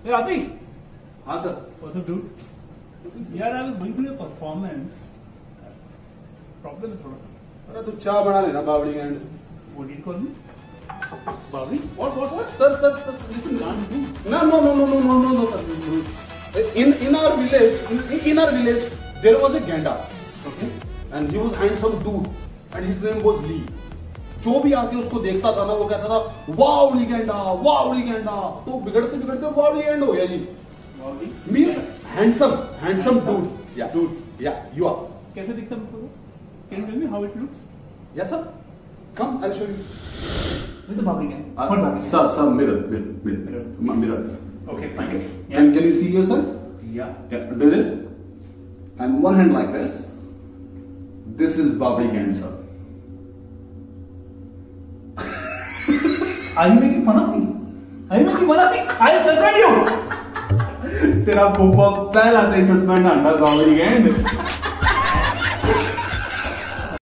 Hey, Ati. हाँ sir. What's up, dude? Yeah, I was going through your performance. Problem is थोड़ा. अरे तू चाय बना लेना बावड़ी and. What did you call me? Bawri? What? Sir, listen. No, sir. In our village, there was a Ganda, okay, and he was handsome dude, and his name was Lee. जो भी आके उसको देखता था ना वो कहता था वावड़ी गेंडा. तो बिगड़ते बिगड़ते वावड़ी गेंड हो गया जी. Bawri? Means handsome dude. Yeah, you are. कैसे दिखता है मुझको? Can you tell me how it looks? Yes, sir. Come, I'll show you. With the Bawri gang. What Bawri gang? Sir, mirror. Okay, fine. Can you see yourself? Yeah. Do this. And one hand like this. This is Babri Gang, sir. Are you making fun of me? I'll suspend you. तेरा पोपा पहला ते suspend आंदा Babri gang